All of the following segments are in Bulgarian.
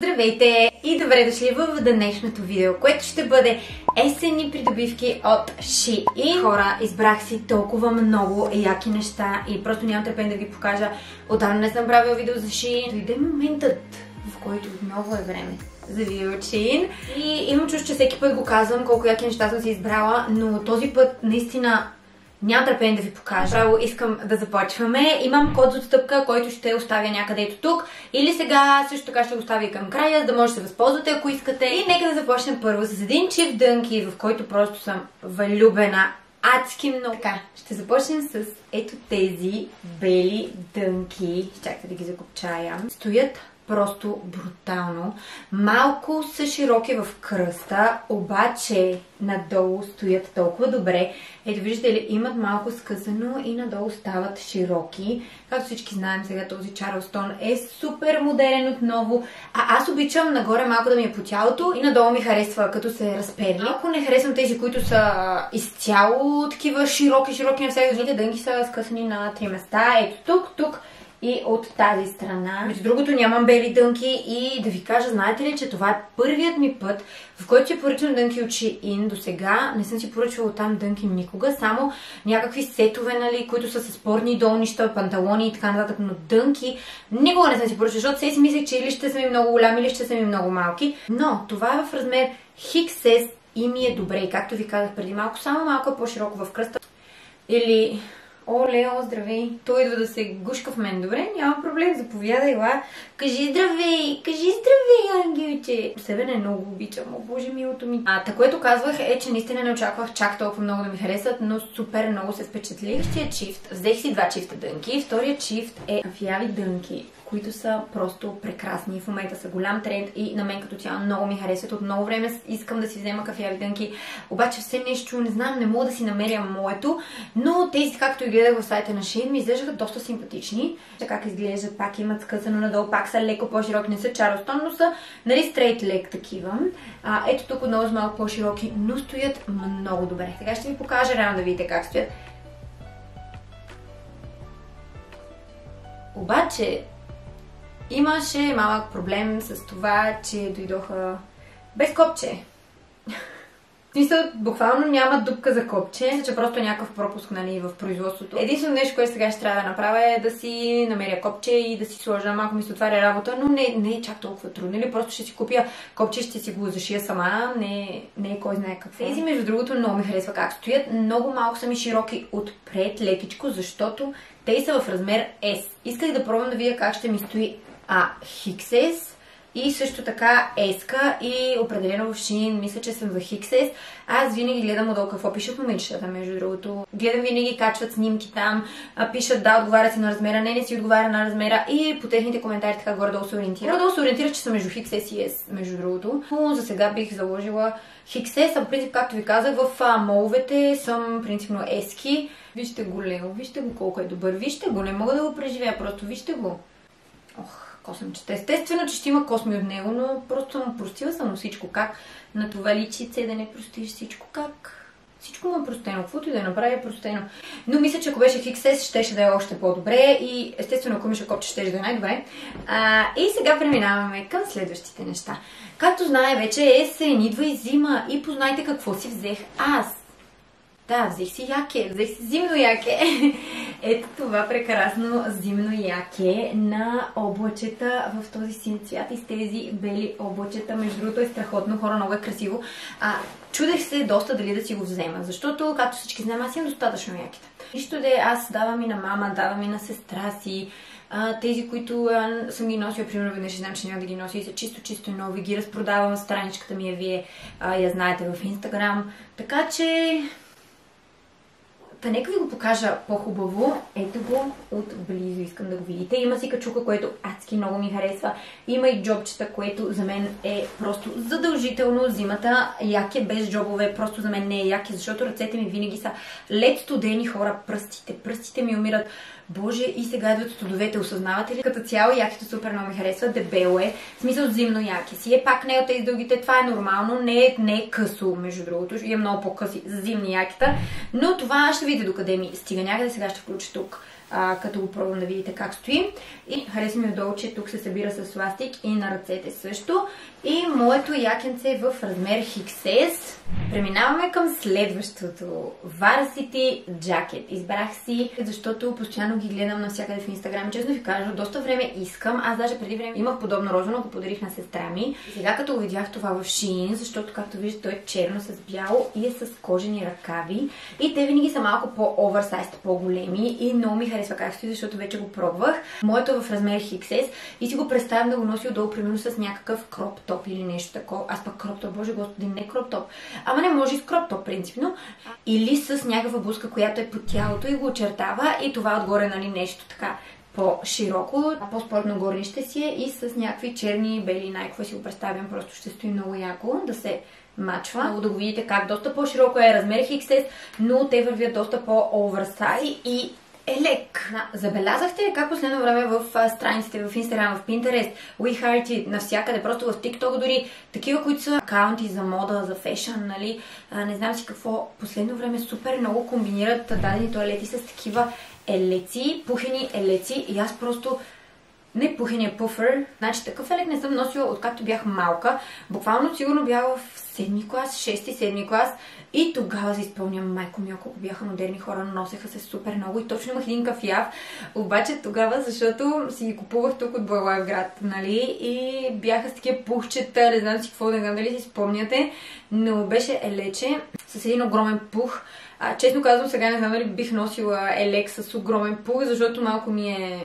Здравейте и добре дошли в днешното видео, което ще бъде есенни придобивки от Shein. Хора, избрах си толкова много яки неща и просто нямам търпение да ви покажа. Отдавна не съм правила видео за Shein. Дойде моментът, в който отново е време за видео от Shein. И имам чувство, че всеки път го казвам колко яки неща съм си избрала, но този път наистина нямам търпение да ви покажа. Право искам да започваме. Имам код за отстъпка, който ще оставя някъде ето тук. Или сега също така ще го оставя и към края, за да може да се възползвате, ако искате. И нека да започнем първо с един чифт дънки, в който просто съм влюбена адски много. Така, ще започнем с ето тези бели дънки. Чакайте да ги закопчая. Стоят просто брутално. Малко са широки в кръста, обаче надолу стоят толкова добре. Ето виждате ли, имат малко скъсано и надолу стават широки. Както всички знаем, сега този Чарлстон е супер модерен отново. Аз обичам нагоре малко да ми е по тялото и надолу ми харесва като се разпери. Ако не харесвам тези, които са изцяло такива широки на всякакви дънки, са скъсани на 3 места. Ето тук и от тази страна. Между другото нямам бели дънки и да ви кажа, знаете ли, че това е първият ми път, в който си поръчвам дънки от Shein. До сега не съм си поръчвала там дънки никога, само някакви сетове, нали, които са с спортни долнища, панталони и така нататък, но дънки никога не съм си поръчвала, защото си мислех, че или ще са ми много голями, или ще са ми много малки. Но това е в размер XS и ми е добре. И както ви казах преди малко, само малко е по-широко в кръста. Или... О, Лео, здравей! Той идва да се гушка в мен. Добре, няма проблем, заповядай, ела. Кажи здравей, ангелче! Себе не много обичам, о боже милото ми. Което казвах е, че наистина не очаквах чак толкова много да ми харесат, но супер много се впечатлих. Следващия чифт, взех си 2 чифта дънки. Вторият чифт е кафяви дънки, които са просто прекрасни. В момента са голям тренд и на мен като цяло много ми харесват. От много време искам да си взема кафяви дънки, обаче все нещо, не знам, не мога да си намеря моето, но тези, както и гледах в сайта на Shein, ми изглеждаха доста симпатични. Как изглеждат, пак имат скъсано надолу, пак са леко по-широки, не са Чарлстон, но са, нали, стрейт лег такива. Ето тук отново са малко по-широки, но стоят много добре. Сега ще ви покажа реално да видите как стоят. Обаче имаше малък проблем с това, че дойдоха без копче. В смисъл, буквално няма дупка за копче. Мисля, че просто е някакъв пропуск, нали, в производството. Единствено нещо, което сега ще трябва да направя, е да си намеря копче и да си сложа. Малко ми се отваря работа, но не е чак толкова трудно. Или просто ще си купя копче, ще си го зашия сама. Не е кой знае какво. Тези, между другото, много ми харесва как стоят. Много малко са ми широки отпред, лекичко, защото те са в размер S. Исках да пробвам да видя как ще ми стои XS и също така S-ка и определено в Shein мисля, че съм за XS. Аз винаги гледам отдолу какво пишат момичетата, между другото. Гледам винаги, качват снимки там, пишат да, отговаря си на размера, не си отговаря на размера и по техните коментари така горе-долу се ориентира. Горе-долу се ориентира, че съм между XS и S, между другото. Но за сега бих заложила XS, а по принцип, както ви казах, в моловете съм принципно S-ки. Вижте го, Лео, вижте го колко е добър, вижте го, не мога да го преживея, просто вижте го. Косъмчета. Естествено, че ще има косми от него, но просто съм простила само всичко. Как на това личице да не простиш всичко? Как? Всичко му е простено. Каквото и да направи е простено. Но мисля, че ако беше XS, щеше да е още по-добре и естествено, ако имаше копче, щеше да е най-добре. И сега преминаваме към следващите неща. Както знае, вече е есен, идва и зима и познайте какво си взех аз. Да, взех си яке, взех си зимно яке. Ето това прекрасно зимно яке на облачета в този син цвят и с тези бели облачета. Между другото е страхотно, хора, много е красиво. Чудех се доста дали да си го взема, защото, както всички знаем, аз имам достатъчно якета. Нищо де, аз давам и на мама, давам и на сестра си. Тези, които съм ги носила, примерно веднъж знам, че няма да ги нося и са чисто нови, ги разпродавам, страничката ми вие я знаете в Инстаграм. Така че... нека ви го покажа по-хубаво. Ето го отблизо, искам да го видите. Има си качука, което адски много ми харесва. Има и джобчета, което за мен е просто задължително. Зимата яке без джобове просто за мен не е яке, защото ръцете ми винаги са лед студени, хора. Пръстите ми умират. Боже, и сега идват студовете, осъзнавате ли? Като цяло якето супер много ми харесва, дебело е, в смисъл зимно яке си е, пак не е от тези дългите, това е нормално, не е късо, между другото, има много по-къси зимни якета, но това ще видите докъде ми стига някъде, сега ще включа тук като го пробвам да видите как стои. И хареса ми отдолу, че тук се събира с ластик и на ръцете също. И моето якенце е в размер XS. Преминаваме към следващото. Varsity Jacket. Избрах си, защото постоянно ги гледам навсякъде в Инстаграм. Честно ви кажа, доста време искам. Аз даже преди време имах подобно розово, го подарих на сестра ми. И сега като го видях това в Shein, защото както виждате той е черно с бяло и е с кожени ръкави. И те винаги са малко по-оверсайз, по-големи и много ми харесва как стои, защото вече го пробвах. Моето е в размер XS и си го представям да го носи отдолу, примерно с някакъв кроп топ или нещо такова. Аз пък кроп топ, боже господи, не кроп топ. Ама не може и с кроп топ, принципно. Или с някаква блузка, която е по тялото и го очертава и това отгоре, нали, нещо така по-широко, по-спортно горнище си е и с някакви черни, бели, най-какво си го представям, просто ще стои много яко да се мачва. Много да го видите как доста по-широко е размер XS, но те вървят доста по-оверсайз и е лек. Забелязахте ли как последно време в страниците, в Instagram, в Pinterest, WeHearted, навсякъде, просто в TikTok дори, такива, които са акаунти за мода, за фешън, нали, не знам си какво, последно време супер много комбинират дадени тоалети с такива елеци, пухени елеци и аз просто не пухения пуфър. Значи такъв елек не съм носила откакто бях малка. Буквално сигурно бях в 7-ми клас, 6-7 клас и тогава си изпълням, майко ми, колко бяха модерни хора, носеха се супер много и точно имах един кафяв. Обаче тогава, защото си ги купувах тук от Благоевград, нали, и бяха с такива пухчета, не знам си какво, не знам дали си спомняте, но беше елече с един огромен пух. Честно казвам, сега не знам дали бих носила елек с огромен пух, защото малко ми е...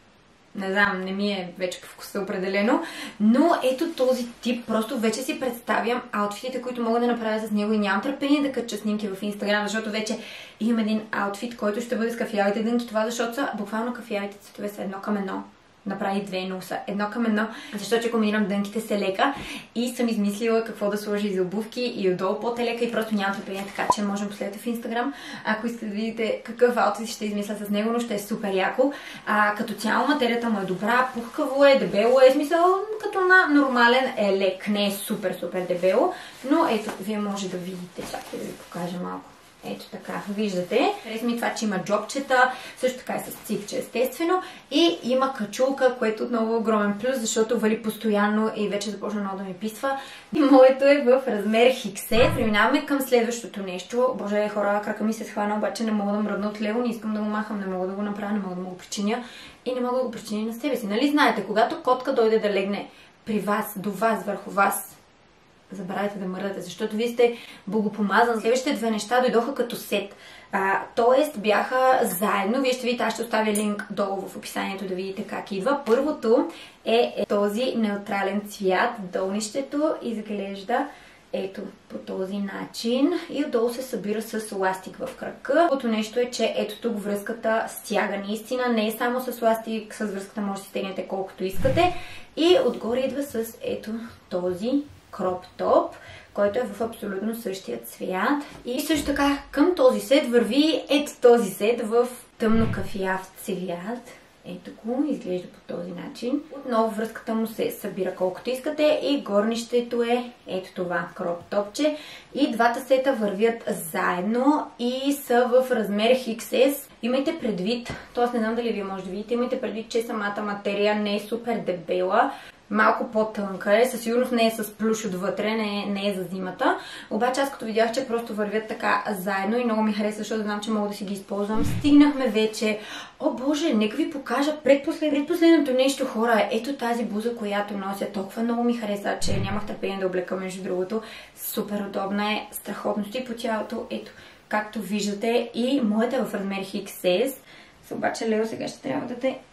Не знам, не ми е вече по вкуса определено, но ето този тип, просто вече си представям аутфитите, които мога да направя с него и нямам търпение да кача снимки в Инстаграм, защото вече имам един аутфит, който ще бъде с кафявите дънки. Това защото са буквално кафявите цветове са едно към едно. Направи две, но са едно към едно, защото че комбинирам дънките с елека и съм измислила какво да сложи за обувки и отдолу под елека и просто нямам търпение, така че можем последвате в Инстаграм, ако искате да видите какъв аутфит ще измисля с него, но ще е супер яко. Като цяло материята му е добра, пухкаво е, дебело е, смисъл като на нормален елек, не е супер дебело, но ето, вие може да видите, чакайте да ви покажа малко. Ето така, виждате. Хареса ми това, че има джобчета, също така е с ципче, естествено. И има качулка, което отново е огромен плюс, защото вали постоянно и вече започна много да ми писва. И моето е в размер XS. Преминаваме към следващото нещо. Боже, хора, крака ми се схвана, обаче не мога да мръдна от лево, не искам да го махам, не мога да го направя, не мога да му го причиня. И не мога да го причиня на себе си. Нали знаете, когато котка дойде да легне при вас, до вас, върху вас, забравяйте да мърдате, защото вие сте богопомазан. Следващите две неща дойдоха като сет. Тоест бяха заедно. Вие ще видите, аз ще оставя линк долу в описанието да видите как идва. Първото е този неутрален цвят. Долнището изглежда ето по този начин и отдолу се събира с ластик в кръка. Другото нещо е, че ето тук връзката стяга наистина. Не е само с ластик, с връзката може да стегнете колкото искате. И отгоре идва с ето този кроп топ, който е в абсолютно същия цвят. И също така към този сет върви ето този сет в тъмно кафяв цвят. Ето го, изглежда по този начин. Отново връзката му се събира колкото искате и горнището е ето това кроп топче. И двата сета вървят заедно и са в размер XS. Имайте предвид, т.е. не знам дали вие може да видите, имайте предвид, че самата материя не е супер дебела. Малко по-тънка е, със сигурност не е с плюш отвътре, не е за зимата. Обаче аз като видях, че просто вървят така заедно и много ми хареса, защото знам, че мога да си ги използвам. Стигнахме вече. О боже, нека ви покажа предпоследното нещо, хора. Ето тази блуза, която нося. Толкова много ми хареса, че нямах търпение да облека, между другото. Супер удобна е, страхотно стои по тялото. Ето, както виждате, и моята е в размер XS. Обаче, Лео, сега ще трябва да те...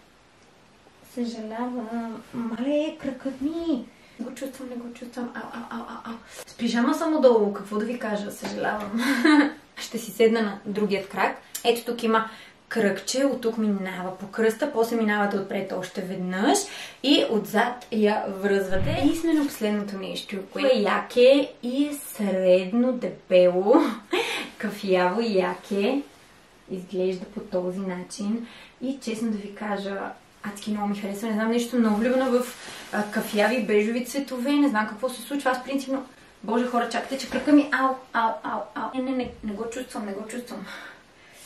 Съжалявам. Мале, кръкът ми. Не го чувствам. Ау. С пижама съм отдолу. Какво да ви кажа? Съжалявам. Ще си седна на другият крак. Ето тук има кръгче. От тук минава по кръста. После минавате отпред още веднъж. И отзад я връзвате. И сме на последното нещо, което е яке и е средно дебело. Кафяво яке. Изглежда по този начин. И честно да ви кажа, адски много ми харесва. Не знам, нещо много влюбена в кафяви, бежови цветове. Не знам какво се случва. Аз принципно... Боже, хора, чакайте, че кръка ми... Ау. Не го чувствам.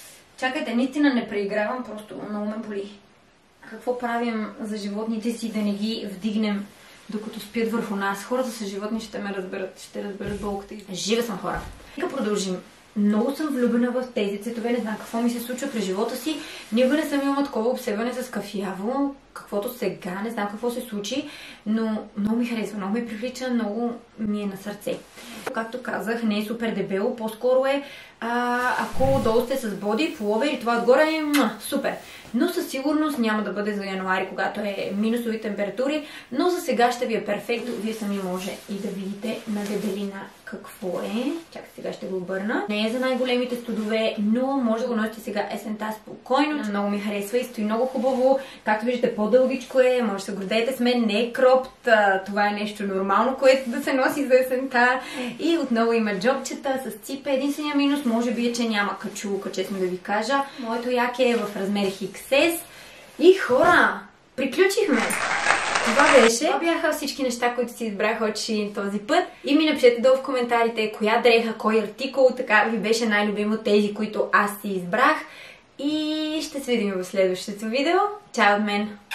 Чакайте, наистина не преигравам, просто много ме боли. Какво правим за животните си да не ги вдигнем докато спят върху нас? Хората с животни ще ме разберат, ще разберат болката. Жива съм, хора. Нека продължим. Много съм влюбена в тези цветове, не знам какво ми се случва през живота си. Никога не съм имала такова обсебване с кафяво, каквото сега, не знам какво се случи, но много ми харесва, много ми привлича, много ми е на сърце. Както казах, не е супер дебело, по-скоро е, ако долу сте с боди, половер и това отгоре е супер. Но със сигурност няма да бъде за януари, когато е минусови температури, но за сега ще ви е перфектно. Вие сами може и да видите на дебелина какво е. Чакай, сега ще го обърна. Не е за най-големите студове, но може да го носите сега есента спокойно. Много ми харесва и стои много хубаво. Както виждате, по-дългичко е, може да се гордеете с мен, не е кропт. Това е нещо нормално, което да се носи за есента. И отново има джобчета с ципа. Единственият минус може би е, че няма качулка, честно да ви кажа. Моето яке е в размер XS. И хора, приключихме! Това бяха всички неща, които си избрах от Shein този път. И ми напишете долу в коментарите коя дреха, кой артикул така ви беше най-любим от тези, които аз си избрах. И ще се видим в следващото видео. Чао от мен!